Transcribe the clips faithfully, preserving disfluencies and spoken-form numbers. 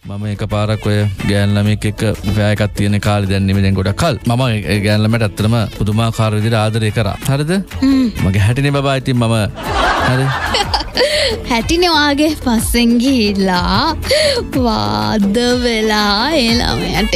මම එකපාරක් ඔය ගෑන් ළමෙක් එක්ක වැය එකක් තියෙන කාලේ දැන් නෙමෙයි දැන් ගොඩක් කල් මම ඒ ගෑන් ළමයට ඇත්තටම පුදුමාකාර විදිහට ආදරය කරා. හරිද? මගේ හැටිනේ බබා ඉතින් මම හරි. හැටිනේ වාගේ පස්සෙන් ගිහිල්ලා වාද වෙලා ඒ ළමයට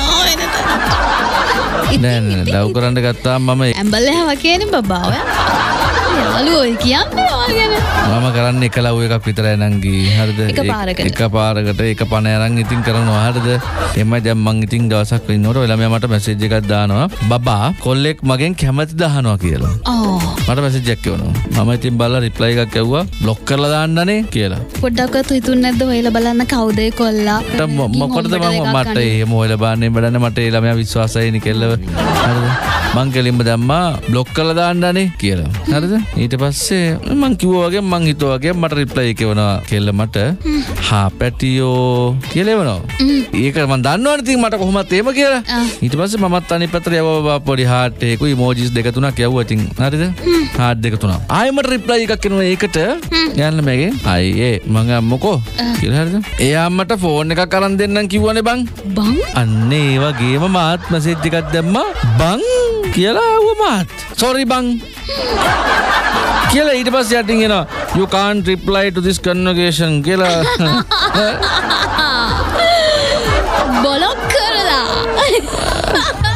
නෑ නෑ ලව් කරන්න ගත්තාම මම ඇඹල්ලා වගේනේ බබා ඔය. යාළුවෝ කියන්නේ ඔයාගෙන. මම කරන්නේ එක ලව් එකක් විතරයි නංගි. හරිද? එක පාරකට එක පණ අරන් ඉතින් කරනවා. හරිද? එමය දැන් මං ඉතින් දවසක් ඉන්නකොට ඔය ළමයා මට මැසේජ් එකක් දානවා. බබා කොල්ලෙක් මගෙන් කැමතිද අහනවා කියලා. ආ. මට මැසේජ් එකක් එවනවා. මම ඉතින් බලලා රිප්ලයි එකක් ඇව්වා. බ්ලොක් කරලා දාන්නනේ කියලා. පොඩ්ඩක්වත් හිතුන්නේ නැද්ද හොයලා බලන්න කවුද ඒ කොල්ලා? මොකටද මම මට එහෙම හොයලා බලන්නේ බලන්න මට ඒ ළමයා විශ්වාසයි නේ කෙල්ලව. හරිද? මං කෙලින්ම දැම්මා බ්ලොක් කරලා දාන්නනේ කියලා. හරිද? ඊට පස්සේ මං කිව්වා වගේ මං හිතුවා වගේ මට රිප්ලයි එක එවනවා කෙල්ල මට හා පැටියෝ කියලා එවනවා. ඒක මං දන්නවනේ ඉතින් මට කොහොමද එහෙම කියලා. ඊට පස්සේ මමත් අනිත් පැත්තට යවවා පොඩි හાર્ට් එකක් ඉමෝජිස් දෙක තුනක් යවුවා ඉතින්. හරිද? හાર્ට් දෙක තුනක්. ආයෙ මට රිප්ලයි එකක් එනවා ඒකට යන්න මගේ. අයියේ මං අම්මකෝ කියලා හරිද? එයා අම්මට ෆෝන් එකක් අරන් දෙන්නම් කිව්වනේ බං. බං? අන්න ඒ වගේම මාත් මැසේජ් එකක් දැම්මා බං කියලා ආවා මාත්. sorry බං. කියලා ඊට පස්සේ යටින් එනවා you can't reply to this conversation කියලා බ්ලොක් කරලා